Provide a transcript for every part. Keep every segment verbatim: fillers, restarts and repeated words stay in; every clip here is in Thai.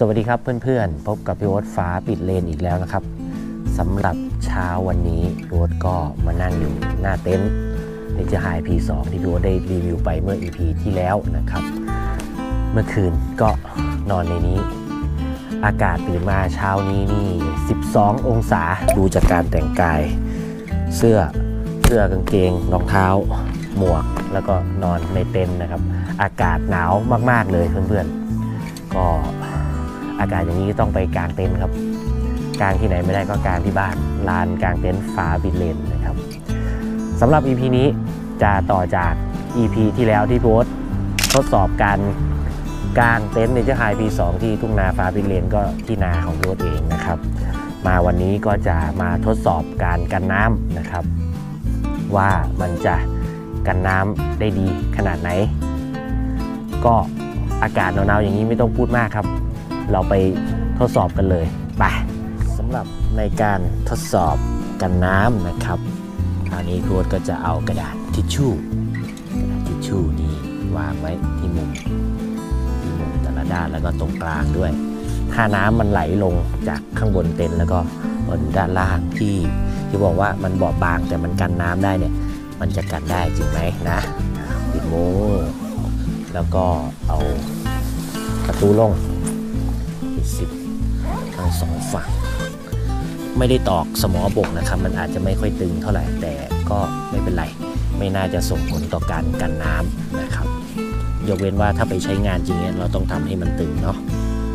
วัสดีครับเพื่อนๆพบกับพี่โอ๊ตฟ้าปิดเลนอีกแล้วนะครับสำหรับเช้าวันนี้พี่โอ๊ตก็มานั่งอยู่หน้าเต็นท์ในเจไฮ พี สอง ที่พี่โอ๊ตได้รีวิวไปเมื่อ อี พี ที่แล้วนะครับเมื่อคืนก็นอนในนี้อากาศตื่นมาเช้านี้นี่สิบสององศาดูจากการแต่งกายเสื้อเสื้อกางเกงรองเท้าหมวกแล้วก็นอนในเต็นท์นะครับอากาศหนาวมากๆเลยเพื่อนๆก็อากาศอย่างนี้ต้องไปกางเต็นท์ครับกางที่ไหนไม่ได้ก็กางที่บ้านลานกางเต็นท์ฟ้าบินเลนนะครับสำหรับ อี พี นี้จะต่อจาก อี พี ที่แล้วที่โพสต์ทดสอบการกางเต็นท์ในเจ้าไฮ พี สอง ที่ทุ่งนาฟ้าบินเลนก็ที่นาของโพสต์เองนะครับมาวันนี้ก็จะมาทดสอบการกันน้ำนะครับว่ามันจะกันน้ำได้ดีขนาดไหนก็อากาศหนาวๆอย่างนี้ไม่ต้องพูดมากครับเราไปทดสอบกันเลยไปสำหรับในการทดสอบกันน้ำนะครับคราวนี้โค้ดก็จะเอากระดาษทิชชู่กระดาษทิชชู่นี่วางไว้ที่มุมที่มุมแต่ละด้านแล้วก็ตรงกลางด้วยถ้าน้ำมันไหลลงจากข้างบนเต็นท์แล้วก็บนด้านล่างที่ที่บอกว่ามันบอบบางแต่มันกันน้ำได้เนี่ยมันจะกันได้จริงไหมนะปิดมุ้งแล้วก็เอาประตูลงปิดสิบทั้งสองฝั่งไม่ได้ตอกสมอบกนะครับมันอาจจะไม่ค่อยตึงเท่าไหร่แต่ก็ไม่เป็นไรไม่น่าจะส่งผลต่อการกันน้ำนะครับยกเว้นว่าถ้าไปใช้งานจริงเนี่ยเราต้องทำให้มันตึงเนาะ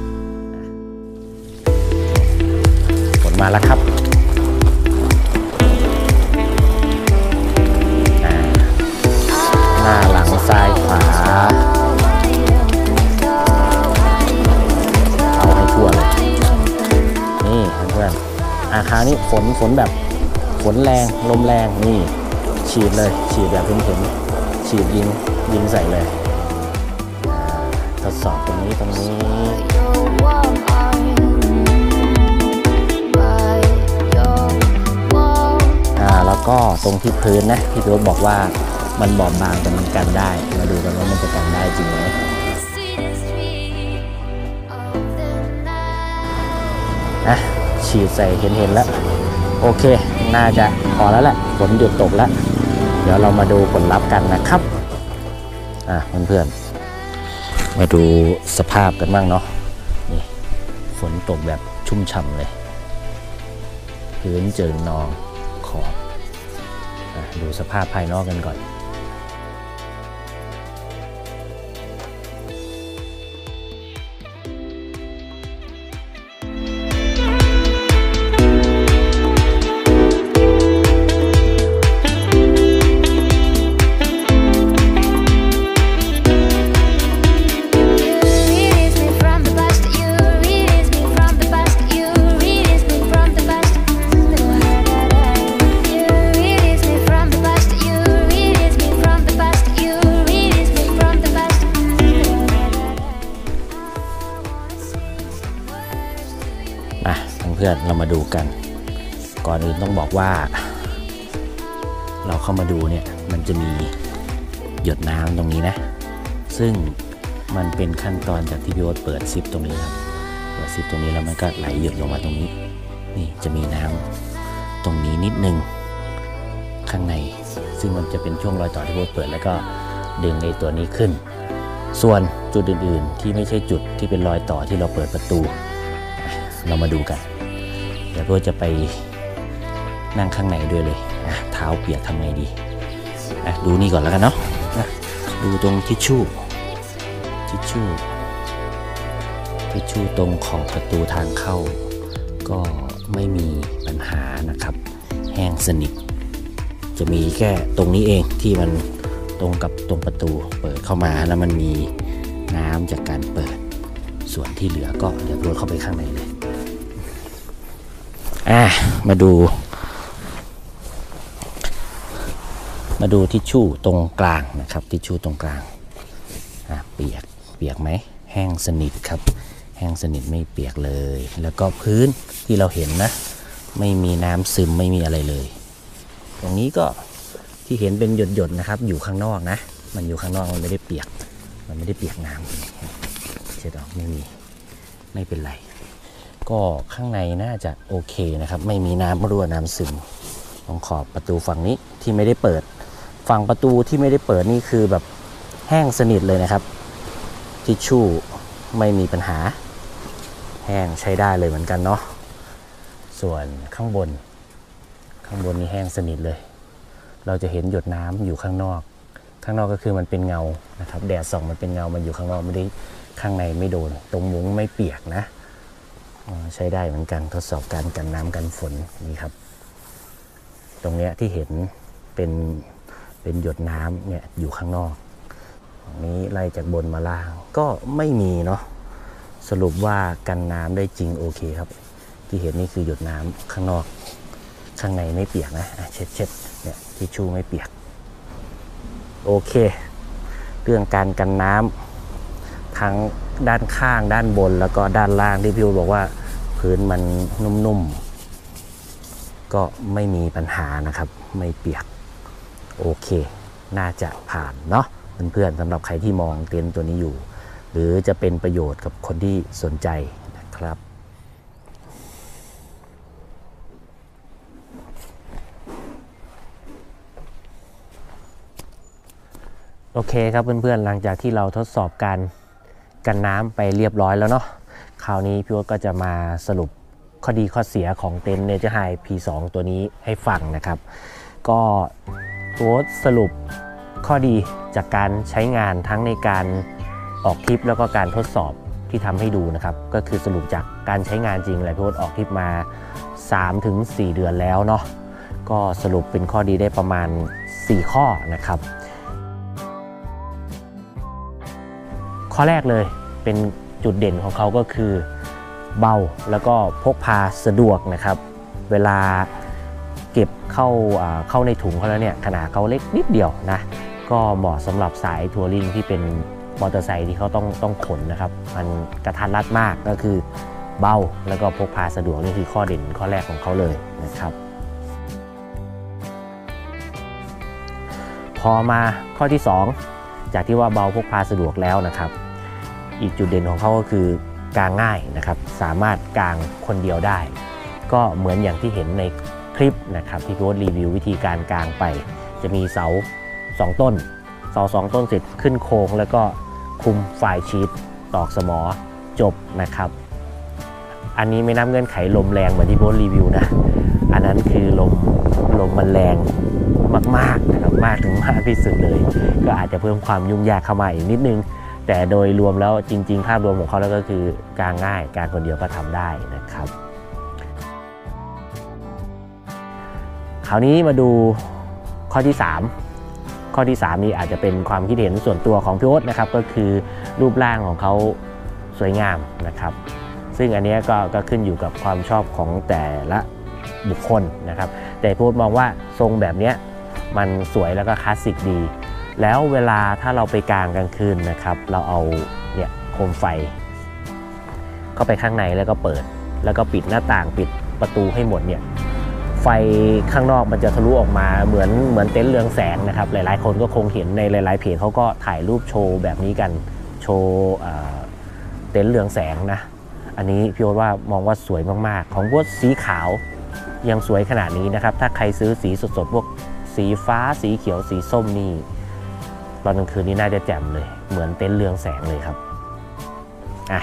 ผลมาแล้วครับหน้าหลังซ้ายขวาเอาให้ทั่วเลยนี่เพื่อนๆอาคารนี้ฝนฝนแบบฝนแรงลมแรงนี่ฉีดเลยฉีดแบบเห็นๆฉีดยิงยิงใส่เลยทดสอบตรงนี้ตรงนี้อ่าแล้วก็ตรงที่พื้นนะที่พี่โอ๊ตบอกว่ามันบอบบางแต่มันกันได้มาดูกันว่ามันจะกันได้จริงไหมอ่ะฉีดใส่เห็นเห็นแล้วโอเคน่าจะพอแล้วแหละฝนหยุดตกแล้วเดี๋ยวเรามาดูผลลัพธ์กันนะครับอ่ะเพื่อนๆมาดูสภาพกันบ้างเนาะนี่ฝนตกแบบชุ่มฉ่ำเลยพื้นเจิ่งนองขอบอ่ะดูสภาพภายนอกกันก่อนเพื่อนเรามาดูกันก่อนอื่นต้องบอกว่าเราเข้ามาดูเนี่ยมันจะมีหยดน้ำตรงนี้นะซึ่งมันเป็นขั้นตอนจากที่พี่โอ๊ตเปิดซิปตรงนี้ครับเปิดซิปตรงนี้แล้วมันก็ไหลหยดลงมาตรงนี้นี่จะมีน้ำตรงนี้นิดนึงข้างในซึ่งมันจะเป็นช่วงรอยต่อที่พี่โอ๊ตเปิดแล้วก็ดึงไอ้ตัวนี้ขึ้นส่วนจุดอื่นๆที่ไม่ใช่จุดที่เป็นรอยต่อที่เราเปิดประตูเรามาดูกันเดี๋ยวเพื่อจะไปนั่งข้างในด้วยเลยนะเท้าเปียกทำไงดีนะดูนี่ก่อนแล้วกันเนาะนะดูตรงทิชชู่ทิชชู่ทิชชู่ตรงขอบประตูทางเข้าก็ไม่มีปัญหานะครับแห้งสนิทจะมีแค่ตรงนี้เองที่มันตรงกับตรงประตูเปิดเข้ามาแล้วมันมีน้ำจากการเปิดส่วนที่เหลือก็เดี๋ยวโดนเข้าไปข้างในเลยอ่ะมาดูมาดูทิชชู่ตรงกลางนะครับทิชชู่ตรงกลางอ่ะเปียกเปียกไหมแห้งสนิทครับแห้งสนิทไม่เปียกเลยแล้วก็พื้นที่เราเห็นนะไม่มีน้ำซึมไม่มีอะไรเลยตรงนี้ก็ที่เห็นเป็นหยดๆนะครับอยู่ข้างนอกนะมันอยู่ข้างนอกมันไม่ได้เปียกมันไม่ได้เปียกน้ำเช็ดออกไม่มีไม่เป็นไรก็ข้างในน่าจะโอเคนะครับไม่มีน้ำรั่วน้ำซึมตรงขอบประตูฝั่งนี้ที่ไม่ได้เปิดฝั่งประตูที่ไม่ได้เปิดนี่คือแบบแห้งสนิทเลยนะครับทิชชู่ไม่มีปัญหาแห้งใช้ได้เลยเหมือนกันเนาะส่วนข้างบนข้างบนนี่แห้งสนิทเลยเราจะเห็นหยดน้ำอยู่ข้างนอกข้างนอกก็คือมันเป็นเงานะครับแดดส่องมันเป็นเงามันอยู่ข้างนอกไม่ได้ข้างในไม่โดนตรงมุ้งไม่เปียกนะใช้ได้เหมือนกันทดสอบการกันน้ำกันฝนนี่ครับตรงเนี้ยที่เห็นเป็นเป็นหยดน้ำเนี่ยอยู่ข้างนอกนี้ไล่จากบนมาล่างก็ไม่มีเนาะสรุปว่ากันน้ำได้จริงโอเคครับที่เห็นนี่คือหยดน้ำข้างนอกข้างในไม่เปียกนะเช็ดเช็ดเนี่ยทิชชู่ไม่เปียกโอเคเรื่องการกันน้ำทั้งด้านข้างด้านบนแล้วก็ด้านล่างที่พี่อู๋บอกว่าพื้นมันนุ่มๆก็ไม่มีปัญหานะครับไม่เปียกโอเคน่าจะผ่านเนาะเพื่อนๆสำหรับใครที่มองเต็นท์ตัวนี้อยู่หรือจะเป็นประโยชน์กับคนที่สนใจนะครับโอเคครับเพื่อนๆหลังจากที่เราทดสอบการกันน้ำไปเรียบร้อยแล้วเนาะคราวนี้พี่โอ๊ตก็จะมาสรุปข้อดีข้อเสียของเต็นท์ Nature High พี สอง ตัวนี้ให้ฟังนะครับก็พี่โอ๊ตสรุปข้อดีจากการใช้งานทั้งในการออกทริปแล้วก็การทดสอบที่ทำให้ดูนะครับก็คือสรุปจากการใช้งานจริงเลยพี่โอ๊ตออกทริปมา สามถึงสี่ เดือนแล้วเนาะก็สรุปเป็นข้อดีได้ประมาณสี่ข้อนะครับข้อแรกเลยเป็นจุดเด่นของเขาก็คือเบาแล้วก็พกพาสะดวกนะครับเวลาเก็บเข้าเข้าในถุงเขาแล้วเนี่ยขนาดเขาเล็กนิดเดียวนะก็เหมาะสำหรับสายทัวริงที่เป็นมอเตอร์ไซค์ที่เขาต้องต้องขนนะครับมันกระทัดรัดมากก็คือเบาแล้วก็พกพาสะดวกนี่คือข้อเด่นข้อแรกของเขาเลยนะครับพอมาข้อที่สองจากที่ว่าเบาพกพาสะดวกแล้วนะครับอีกจุดเด่นของเขาก็คือกางง่ายนะครับสามารถกางคนเดียวได้ก็เหมือนอย่างที่เห็นในคลิปนะครับที่พี่โอ๊ตรีวิววิธีการกางไปจะมีเสาสองต้นเสาสองต้นเสร็จขึ้นโค้งแล้วก็คุมไฟชีทตอกสมอจบนะครับอันนี้ไม่นับเงื่อนไขลมแรงเหมือนที่พี่โอ๊ตรีวิวนะอันนั้นคือลมลมมันแรงมากๆนะครับมากถึงมากที่สุดเลยก็อาจจะเพิ่มความยุ่งยากเข้ามาอีกนิดนึงแต่โดยรวมแล้วจริงๆภาพรวมของเขาแล้วก็คือกางง่ายการคนเดียวก็ทำได้นะครับคราวนี้มาดูข้อที่สามข้อที่สามนี้อาจจะเป็นความคิดเห็นส่วนตัวของพี่โอ๊ตนะครับก็คือรูปร่างของเขาสวยงามนะครับซึ่งอันนี้ก็ก็ขึ้นอยู่กับความชอบของแต่ละบุคคลนะครับแต่พี่โอ๊ตมองว่าทรงแบบนี้มันสวยแล้วก็คลาสสิกดีแล้วเวลาถ้าเราไปกลางกลางคืนนะครับเราเอาเนี่ยโคมไฟเข้าไปข้างในแล้วก็เปิดแล้วก็ปิดหน้าต่างปิดประตูให้หมดเนี่ยไฟข้างนอกมันจะทะลุออกมาเหมือนเหมือนเต็นท์เรืองแสงนะครับหลายๆคนก็คงเห็นในหลายๆเพจเขาก็ถ่ายรูปโชว์แบบนี้กันโชว์เต็นท์เรืองแสงนะอันนี้พี่โอ๊ตว่ามองว่าสวยมากๆของพวกสีขาวยังสวยขนาดนี้นะครับถ้าใครซื้อสีสดๆพวกสีฟ้าสีเขียวสีส้มนี่ตอนกลางคืนนี้น่าจะแจ่มเลยเหมือนเต็นท์เรืองแสงเลยครับอ่ะ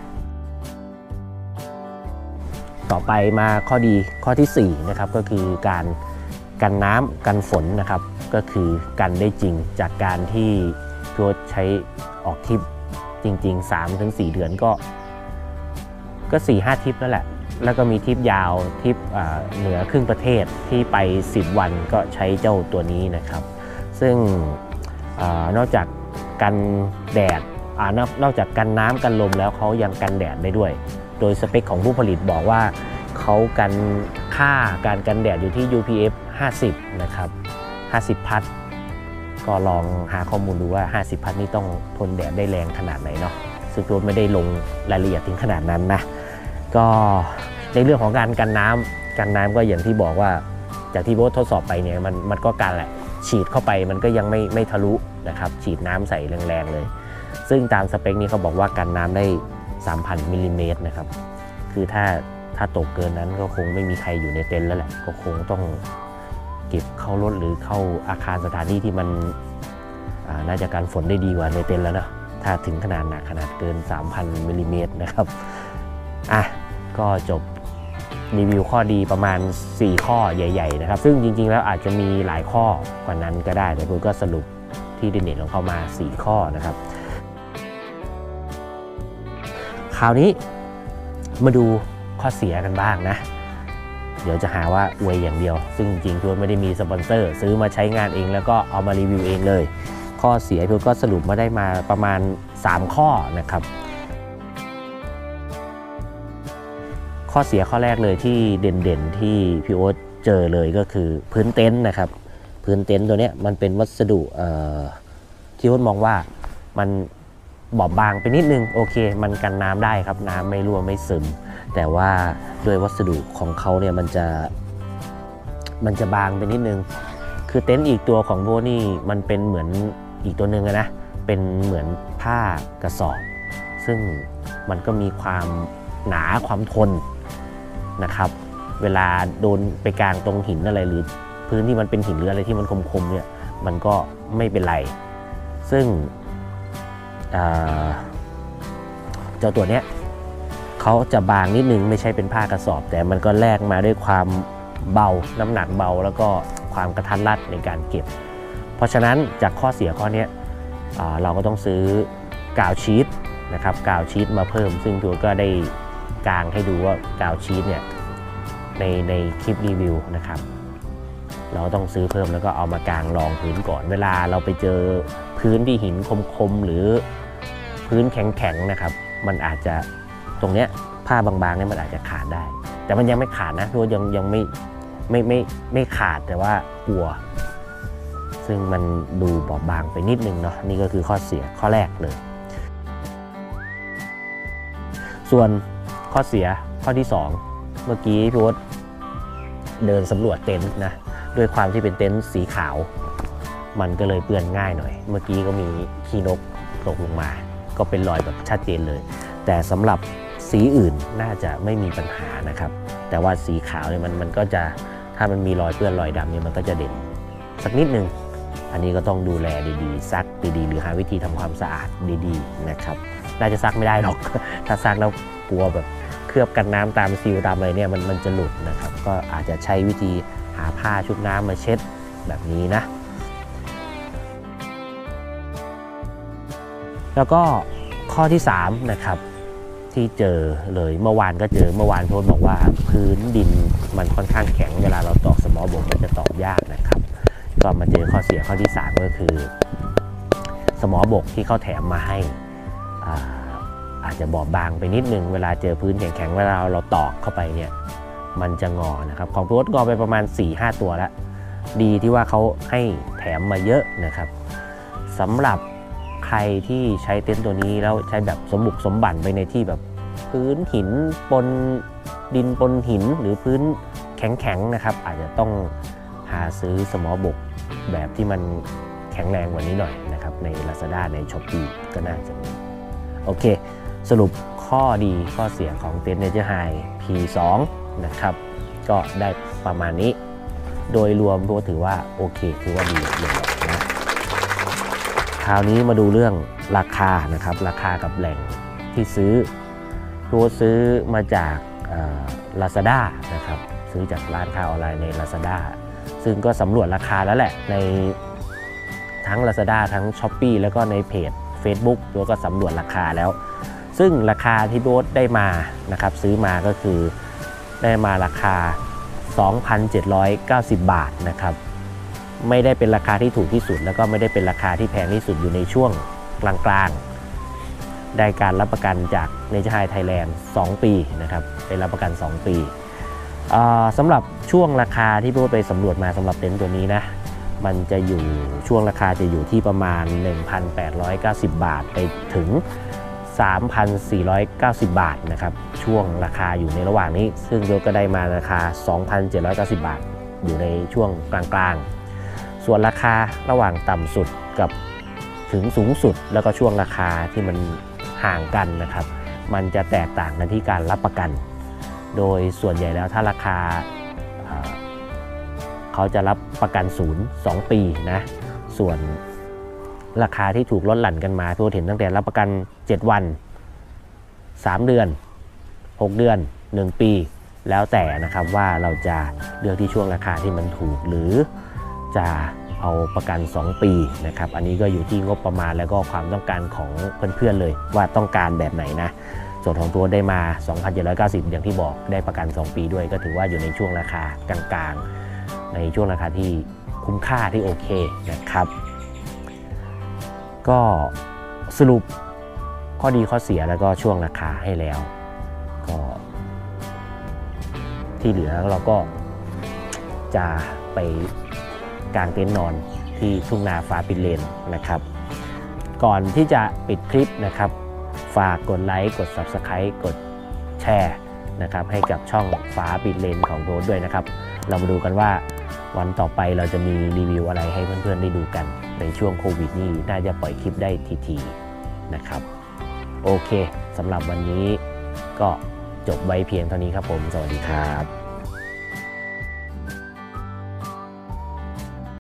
ต่อไปมาข้อดีข้อที่สี่นะครับก็คือการกันน้ำกันฝนนะครับก็คือกันได้จริงจากการที่พี่โอ๊ตใช้ออกทริปจริงๆ สามถึงสี่ เดือนก็ก็ สี่ห้า ทริปแล้วแหละแล้วก็มีทริปยาวทริปเหนือครึ่งประเทศที่ไปสิบวันก็ใช้เจ้าตัวนี้นะครับซึ่งนอกจากกันแดดนอกจากกันน้ำกันลมแล้วเขายังกันแดดได้ด้วยโดยสเปคของผู้ผลิตบอกว่าเขากันค่าการกันแดดอยู่ที่ ยู พี เอฟ ห้าสิบนะครับห้าสิบพัทก็ลองหาข้อมูลดูว่าห้าสิบพัทนี่ต้องทนแดดได้แรงขนาดไหนเนาะซึ่งโดนไม่ได้ลงรายละเอียดถึงขนาดนั้นนะก็ในเรื่องของการกันน้ำกันน้ำก็อย่างที่บอกว่าจากที่โบ๊ททดสอบไปเนี่ยมันมันก็กันแหละฉีดเข้าไปมันก็ยังไม่ไม่ทะลุนะครับฉีดน้ำใส่แรงๆเลยซึ่งตามสเปคนี้เขาบอกว่ากันน้ำได้สามพัน มิลลิเมตรนะครับคือถ้าถ้าตกเกินนั้นก็คงไม่มีใครอยู่ในเต็นท์แล้วแหละก็คงต้องเก็บเข้ารถหรือเข้าอาคารสถานที่ที่มันน่าจะกันฝนได้ดีกว่าในเต็นท์แล้วนะถ้าถึงขนาดหนักขนาดเกิน สามพัน มิลลิเมตรนะครับอ่ะก็จบรีวิวข้อดีประมาณสี่ข้อใหญ่ๆนะครับซึ่งจริงๆแล้วอาจจะมีหลายข้อกว่านั้นก็ได้แต่ผมก็สรุปที่เด่นๆของเขามาสี่ข้อนะครับคราวนี้มาดูข้อเสียกันบ้างนะเดี๋ยวจะหาว่าอวยอย่างเดียวซึ่งจริงๆพี่ไม่ได้มีสปอนเซอร์ซื้อมาใช้งานเองแล้วก็เอามารีวิวเองเลยข้อเสียพี่ก็สรุปมาได้มาประมาณสามข้อนะครับข้อเสียข้อแรกเลยที่เด่นๆที่พี่โอ๊ตเจอเลยก็คือพื้นเต็นท์นะครับพื้นเต็นท์ตัวนี้มันเป็นวัสดุที่โอ๊ตมองว่ามันบอบบางไปนิดนึงโอเคมันกันน้ำได้ครับน้ำไม่รั่วไม่ซึมแต่ว่าด้วยวัสดุของเขาเนี่ยมันจะมันจะบางไปนิดนึงคือเต็นท์อีกตัวของโบนี่มันเป็นเหมือนอีกตัวหนึ่งนะเป็นเหมือนผ้ากระสอบซึ่งมันก็มีความหนาความทนนะครับเวลาโดนไปกลางตรงหินอะไรหรือพื้นที่มันเป็นหินหรืออะไรที่มันคมๆเนี่ยมันก็ไม่เป็นไรซึ่งเจ้าตัวเนี้ยเขาจะบางนิดนึงไม่ใช่เป็นผ้ากระสอบแต่มันก็แลกมาด้วยความเบาน้ำหนักเบาแล้วก็ความกระทัดรัดในการเก็บเพราะฉะนั้นจากข้อเสียข้อนี้เราก็ต้องซื้อกาวชีทนะครับกาวชีทมาเพิ่มซึ่งตัวก็ได้กางให้ดูว่ากาวชีทเนี่ยในในคลิปรีวิวนะครับเราต้องซื้อเพิ่มแล้วก็เอามากางรองพื้นก่อนเวลาเราไปเจอพื้นที่หินคมๆหรือพื้นแข็งๆนะครับมันอาจจะตรงเนี้ยผ้าบางๆเนี่ยมันอาจจะขาดได้แต่มันยังไม่ขาดนะตัวยังยังไม่ไม่ไม่ไม่ขาดแต่ว่ากลัวซึ่งมันดูบอบบางไปนิดนึงเนาะนี่ก็คือข้อเสียข้อแรกเลยส่วนข้อเสียข้อที่สองเมื่อกี้พี่โอ๊ตเดินสำรวจเต็นท์นะด้วยความที่เป็นเต็นท์สีขาวมันก็เลยเปื้อนง่ายหน่อยเมื่อกี้ก็มีขี้นกตกลงมาก็เป็นรอยแบบชัดเจนเลยแต่สำหรับสีอื่นน่าจะไม่มีปัญหานะครับแต่ว่าสีขาวเนี่ยมันมันก็จะถ้ามันมีรอยเปื้อนรอยดำเนี่ยมันก็จะเด่นสักนิดนึงอันนี้ก็ต้องดูแลดีๆซักดีๆหรือหาวิธีทำความสะอาดดีๆนะครับน่าจะซักไม่ได้หรอก ถ้าซักแล้วกลัวแบบเคลือบกันน้ำตามซีลตามอะไรเนี่ยมันมันจะหลุดนะครับก็อาจจะใช้วิธีหาผ้าชุบน้ำมาเช็ดแบบนี้นะแล้วก็ข้อที่สามนะครับที่เจอเลยเมื่อวานก็เจอเมื่อวานโทษบอกว่าพื้นดินมันค่อนข้างแข็งเวลาเราตอกสมอบกมันจะตอกยากนะครับก็มาเจอข้อเสียข้อที่สามก็คือสมอบกที่เขาแถมมาให้อาจจะบอบบางไปนิดนึงเวลาเจอพื้นแข็งๆเวลาเราตอกเข้าไปเนี่ยมันจะงอนะครับของพี่โอ๊ตงอไปประมาณ สี่ห้า ตัวแล้วดีที่ว่าเขาให้แถมมาเยอะนะครับสำหรับใครที่ใช้เต็นท์ตัวนี้แล้วใช้แบบสมบุกสมบันไปในที่แบบพื้นหินปนดินปนหินหรือพื้นแข็งๆนะครับอาจจะต้องหาซื้อสมอบกแบบที่มันแข็งแรงกว่านี้หน่อยนะครับใน Lazada ใน Shopee ก็น่าจะมีโอเคสรุปข้อดีข้อเสียของเต็นท์ Nature High พี สอง นะครับก็ได้ประมาณนี้โดยรวมก็ถือว่าโอเคถือว่าดีเลยนะคราวนี้มาดูเรื่องราคานะครับราคากับแหล่งที่ซื้อตัวซื้อมาจาก Lazada นะครับซื้อจากร้านค้าออนไลน์ใน Lazada ซึ่งก็สำรวจราคาแล้วแหละในทั้ง Lazada ทั้ง Shopee แล้วก็ในเพจ Facebook ตัวก็สำรวจราคาแล้วซึ่งราคาที่โบ๊ทได้มานะครับซื้อมาก็คือได้มาราคา สองพันเจ็ดร้อยเก้าสิบ บาทนะครับไม่ได้เป็นราคาที่ถูกที่สุดแล้วก็ไม่ได้เป็นราคาที่แพงที่สุดอยู่ในช่วงกลางๆได้การรับประกันจาก Nature High Thailand สองปีนะครับเป็นรับประกันสองปีสำหรับช่วงราคาที่โบ๊ทไปสำรวจมาสำหรับเต็นท์ตัวนี้นะมันจะอยู่ช่วงราคาจะอยู่ที่ประมาณ หนึ่งพันแปดร้อยเก้าสิบ บาทไปถึง สามพันสี่ร้อยเก้าสิบ บาทนะครับช่วงราคาอยู่ในระหว่างนี้ซึ่งโยก็ได้มาราคา สองพันเจ็ดร้อยเก้าสิบ บาทอยู่ในช่วงกลางๆส่วนราคาระหว่างต่ำสุดกับถึงสูงสุดแล้วก็ช่วงราคาที่มันห่างกันนะครับมันจะแตกต่างกันที่การรับประกันโดยส่วนใหญ่แล้วถ้าราคาเขาจะรับประกันศูนย์ สองปีนะส่วนราคาที่ถูกลดหลั่นกันมาพี่โอ๊ตเห็นตั้งแต่รับประกันเจ็ดวันสามเดือนหกเดือนหนึ่งปีแล้วแต่นะครับว่าเราจะเลือกที่ช่วงราคาที่มันถูกหรือจะเอาประกันสองปีนะครับอันนี้ก็อยู่ที่งบประมาณแล้วก็ความต้องการของเพื่อนๆเลยว่าต้องการแบบไหนนะส่วนของตัวได้มา สองพันเจ็ดร้อยเก้าสิบ อย่างที่บอกได้ประกันสองปีด้วยก็ถือว่าอยู่ในช่วงราคากลางๆในช่วงราคาที่คุ้มค่าที่โอเคนะครับก็สรุปข้อดีข้อเสียแล้วก็ช่วงราคาให้แล้วก็ที่เหลือเราก็จะไปกางเต็นท์นอนที่ทุ่งนาฟ้าปิดเลนนะครับก่อนที่จะปิดคลิปนะครับฝากกดไลค์กด ซับสไครบ์ กดแชร์นะครับให้กับช่องฟ้าปิดเลนของโรสด้วยนะครับเรามาดูกันว่าวันต่อไปเราจะมีรีวิวอะไรให้เพื่อนๆได้ดูกันในช่วงโควิดนี้น่าจะปล่อยคลิปได้ทีๆนะครับโอเคสำหรับวันนี้ก็จบไว้เพียงเท่านี้ครับผมสวัสดีครับ